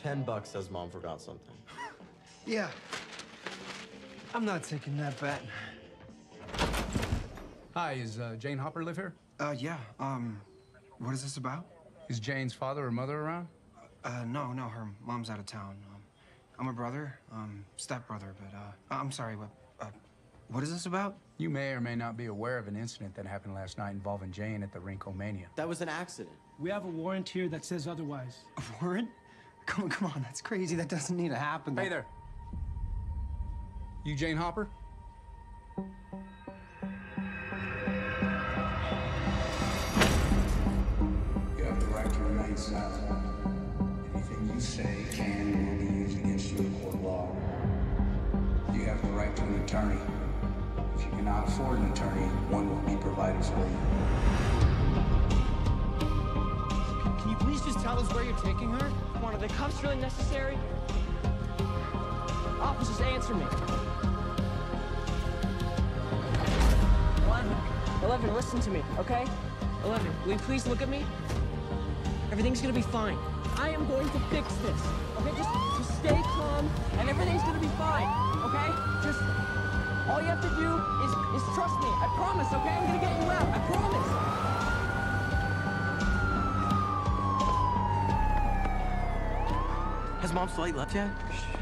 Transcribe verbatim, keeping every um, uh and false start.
ten bucks says mom forgot something. Yeah. I'm not taking that bet. Hi, is uh, Jane Hopper live here? Uh, yeah. Um, what is this about? Is Jane's father or mother around? Uh, no, no, her mom's out of town. Um, I'm a brother, um, stepbrother, but, uh, I'm sorry, what, uh, what is this about? You may or may not be aware of an incident that happened last night involving Jane at the Rinkomania. That was an accident. We have a warrant here that says otherwise. A warrant? Come on, come on, that's crazy. That doesn't need to happen. Hey there. You Jane Hopper? You have the right to remain silent. Anything you say can and will be used against you in court of law. You have the right to an attorney. If you cannot afford an attorney, one will be provided for you. Can you please just tell us where you're taking her? Come on, are the cuffs really necessary? Officers, answer me. Eleven. Eleven, listen to me, okay? Eleven, will you please look at me? Everything's gonna be fine. I am going to fix this, okay? Just, just stay calm, and everything's gonna be fine, okay? Just, all you have to do is, is trust me. I promise, okay? I'm gonna get you out, I promise. Has Mom Slate left yet?